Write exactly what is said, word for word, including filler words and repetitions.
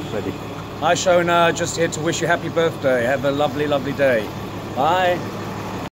ready. Hi Shona, just here to wish you happy birthday. Have a lovely, lovely day. Bye.